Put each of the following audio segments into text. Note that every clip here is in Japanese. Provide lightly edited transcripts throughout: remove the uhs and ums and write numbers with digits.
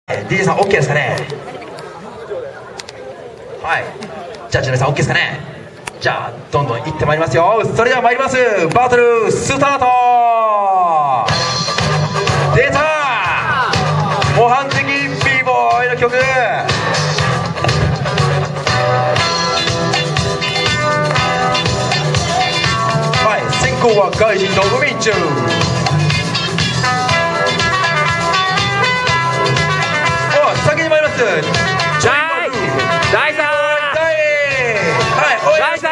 DJ さん OK ですかね。はい、じゃあジュニアさん OK ですかね。じゃあどんどんいってまいりますよ。それでは参ります。バトルスタート。出た模範的 b ボーイの曲。はい、先行は外人と海人。先に参ります。 大さん、 はい、お願いします。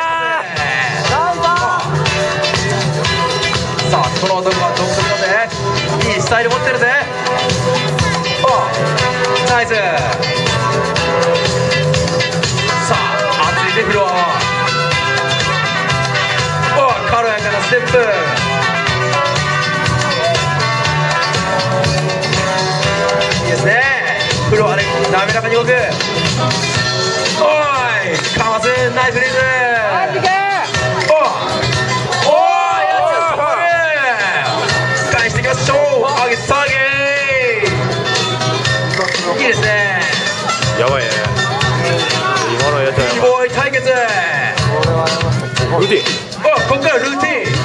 さあ、この男は独特だぜ。いいスタイル持ってるぜ。お、ナイス。さあ、熱いデフロ。お、軽やかなステップ。いいですね。フロアで滑らかに動く。おい、かわすナイスリズム。おお、やっ返していきましょう。アゲサゲいいですね。 やばいね、今のやつは b ボーイ対決。 ルーティン。 お、ここからルーティン。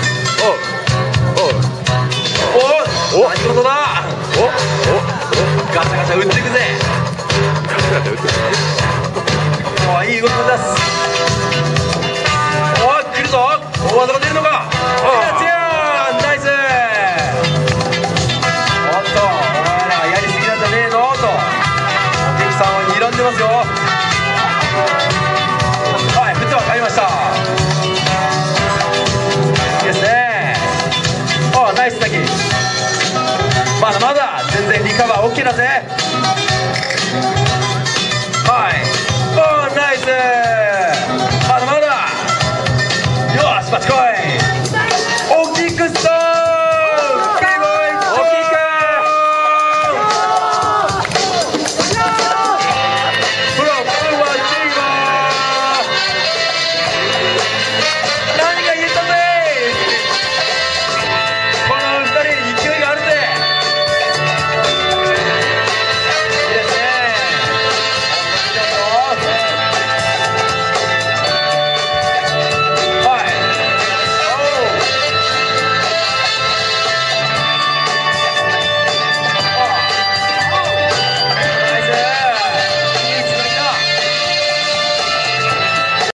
お、何事だ。ガチャガチャ打っていくぜ。お、いい動きだす。お、来るぞ。大技が出るのか。ナイス。おっと、お前らやりすぎなんじゃねえのとお客さんを睨んでますよ。はい、振っては買いました。いいですね。お、ナイスだけ。まだまだ全然リカバー OK だぜ。はい、おー、ナイス。まだまだ。よし、バチコイ。